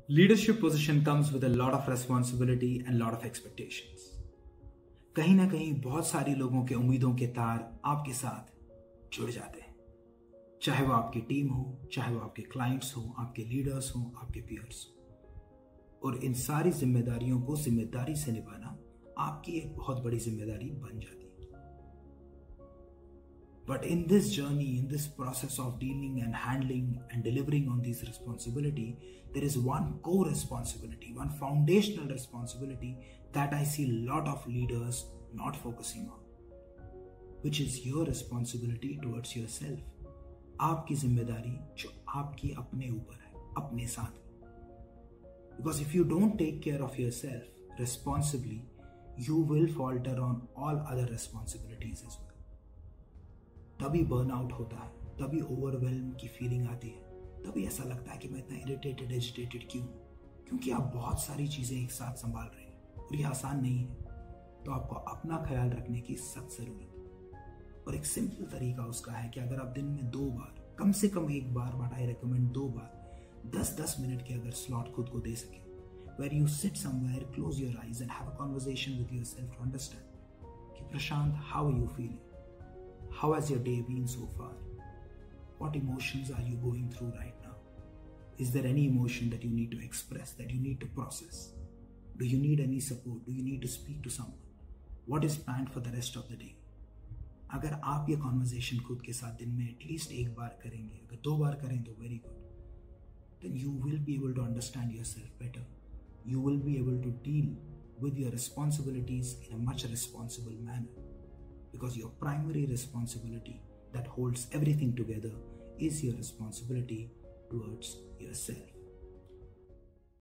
Leadership position comes with a lot of responsibility and lot of expectations. कहीं ना कहीं बहुत सारी लोगों के उम्मीदों के तार आपके साथ जुड़ जाते हैं, चाहे वो आपकी टीम हो, चाहे वो आपके क्लाइंट्स हो, आपके लीडर्स हो, आपके पीयर्स हो। और इन सारी जिम्मेदारियों को जिम्मेदारी से निभाना आपकी एक बहुत बड़ी जिम्मेदारी बन जाती है। But in this journey, in this process of dealing and handling and delivering on these responsibility, there is one core responsibility, one foundational responsibility that I see a lot of leaders not focusing on, which is your responsibility towards yourself. आपकी जिम्मेदारी जो आपकी अपने ऊपर है, अपने साथ। Because if you don't take care of yourself responsibly, you will falter on all other responsibilities as well. तभी बर्नआउट होता है, तभी ओवरवेल्म की फीलिंग आती है, तभी ऐसा लगता है कि मैं इतना इरिटेटेड एजिटेटेड क्यों? क्योंकि आप बहुत सारी चीजें एक साथ संभाल रहे हैं और ये आसान नहीं है। तो आपको अपना ख्याल रखने की सख्त जरूरत है। और एक सिंपल तरीका उसका है कि अगर आप दिन में 2 बार, कम से कम 1 बार, बट आई रिकमेंड 2 बार 10-10 मिनट के अगर स्लॉट खुद को दे सके, where you sit somewhere, close your eyes and have a conversation with yourself to understand कि प्रशांत, how are you feeling? How has your day been so far? What emotions are you going through right now? Is there any emotion that you need to express, that you need to process? Do you need any support? Do you need to speak to someone? What is planned for the rest of the day? अगर आप ये conversation खुद के साथ दिन में at least 1 बार करेंगे, अगर 2 बार करें तो very good, then you will be able to understand yourself better. You will be able to deal with your responsibilities in a much responsible manner. Because your primary responsibility that holds everything together is your responsibility towards yourself.